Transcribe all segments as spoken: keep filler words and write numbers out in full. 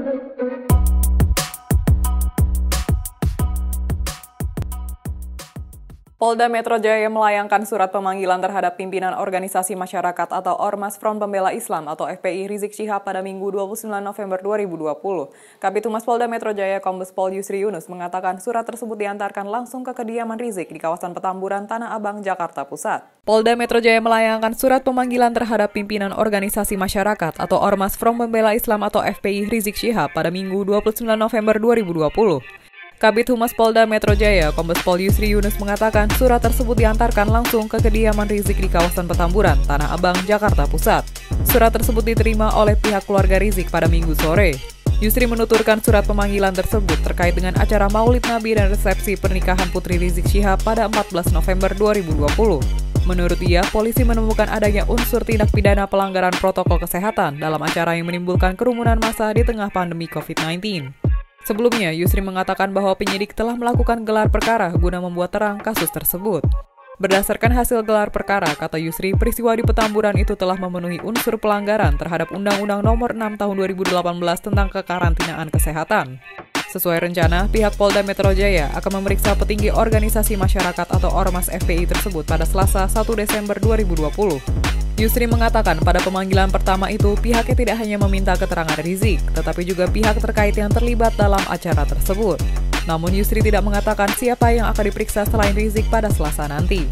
Polda Metro Jaya melayangkan surat pemanggilan terhadap pimpinan organisasi masyarakat atau Ormas Front Pembela Islam atau F P I Rizik Syihab pada Minggu dua puluh sembilan November dua ribu dua puluh. Kabid Humas Polda Metro Jaya Kombes Pol Yusri Yunus mengatakan surat tersebut diantarkan langsung ke kediaman Rizik di kawasan Petamburan, Tanah Abang, Jakarta Pusat. Polda Metro Jaya melayangkan surat pemanggilan terhadap pimpinan organisasi masyarakat atau Ormas Front Pembela Islam atau F P I Rizik Syihab pada Minggu dua puluh sembilan November dua ribu dua puluh. Kabid Humas Polda Metro Jaya, Kombes Pol Yusri Yunus mengatakan surat tersebut diantarkan langsung ke kediaman Rizik di kawasan Petamburan, Tanah Abang, Jakarta Pusat. Surat tersebut diterima oleh pihak keluarga Rizik pada Minggu sore. Yusri menuturkan surat pemanggilan tersebut terkait dengan acara Maulid Nabi dan resepsi pernikahan Putri Rizik Syihab pada empat belas November dua ribu dua puluh. Menurut dia, polisi menemukan adanya unsur tindak pidana pelanggaran protokol kesehatan dalam acara yang menimbulkan kerumunan massa di tengah pandemi covid sembilan belas. Sebelumnya, Yusri mengatakan bahwa penyidik telah melakukan gelar perkara guna membuat terang kasus tersebut. Berdasarkan hasil gelar perkara, kata Yusri, peristiwa di Petamburan itu telah memenuhi unsur pelanggaran terhadap Undang-Undang Nomor enam Tahun dua ribu delapan belas tentang kekarantinaan kesehatan. Sesuai rencana, pihak Polda Metro Jaya akan memeriksa petinggi organisasi masyarakat atau Ormas F P I tersebut pada Selasa satu Desember dua ribu dua puluh. Yusri mengatakan pada pemanggilan pertama itu pihaknya tidak hanya meminta keterangan Rizik, tetapi juga pihak terkait yang terlibat dalam acara tersebut. Namun Yusri tidak mengatakan siapa yang akan diperiksa selain Rizik pada Selasa nanti.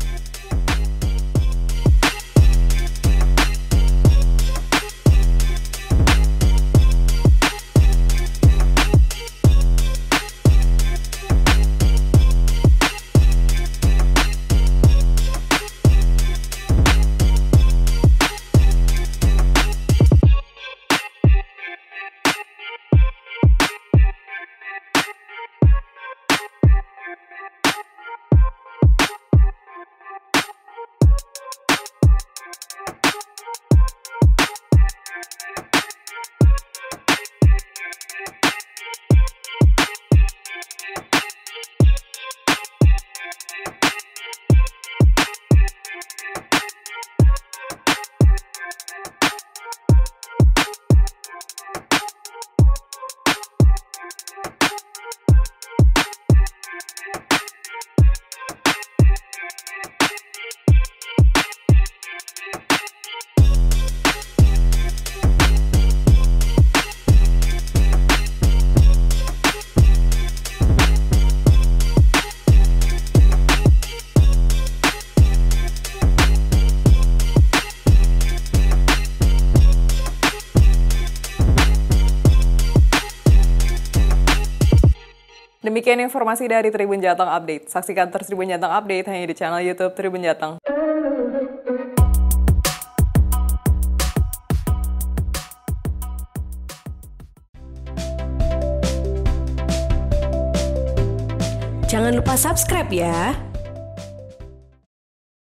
Demikian informasi dari Tribun Jateng Update. Saksikan terus Tribun Jateng Update hanya di channel YouTube Tribun Jateng. Jangan lupa subscribe ya.